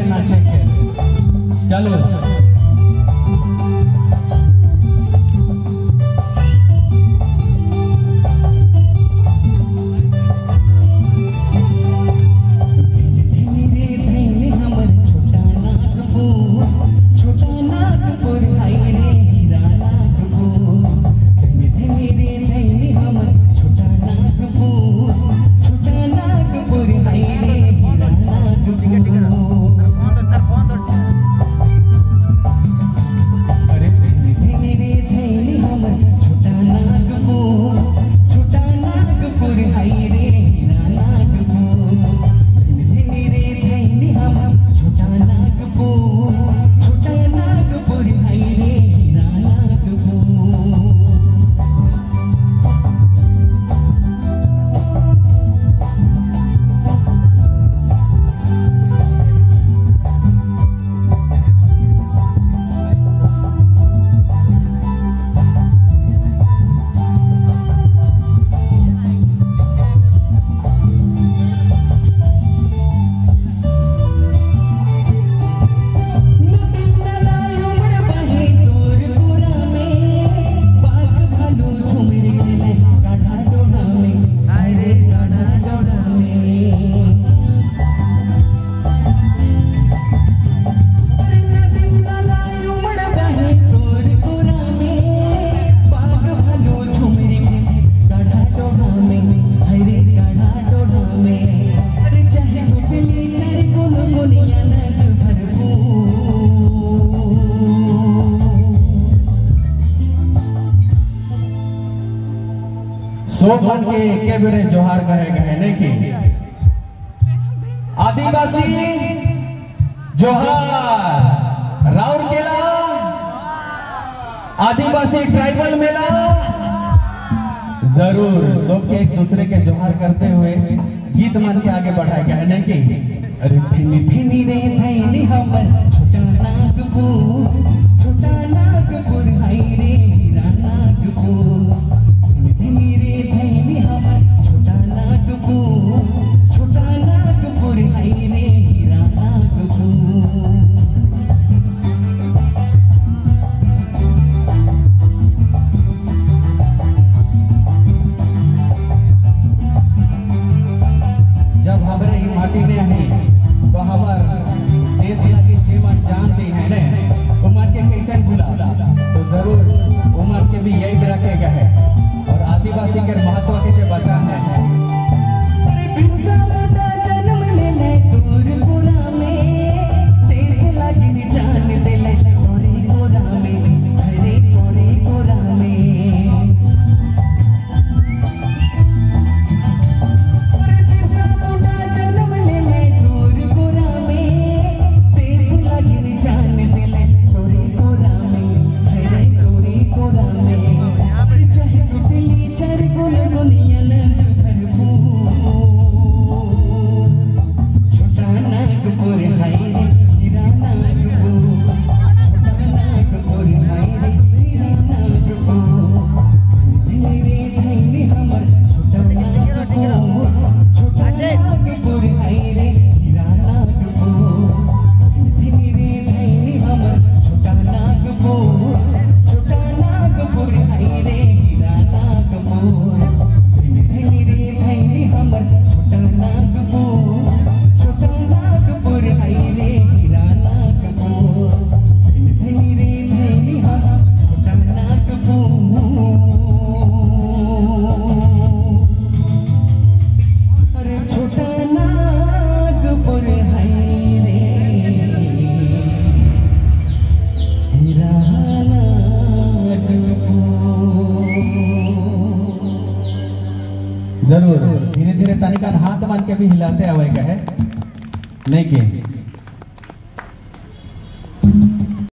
पे नाचे के चलो सोपन के बेरे जोहार कहे गए नहीं कि आदिवासी जोहार राउरकेला आदिवासी ट्राइबल मेला जरूर सबके एक दूसरे के जोहार करते हुए गीत मन के आगे बढ़ाया गया है नहीं कि अरे फिनी फिनी रे थैली हमर छोटा नागपुर हाय रे हीरा नागपुर फिनी रे थैली हमर छोटा नागपुर हाय रे हीरा नागपुर। जब हमारे ये माटी में है तो हमार देश लगी जीवन जानती है ने उमर के कैसे भूला तो जरूर उमर के भी यही रखेगा है और आदिवासी के महत्व के जो बचा है जरूर धीरे धीरे तनिका हाथ मान के भी हिलाते आवेगा है नहीं के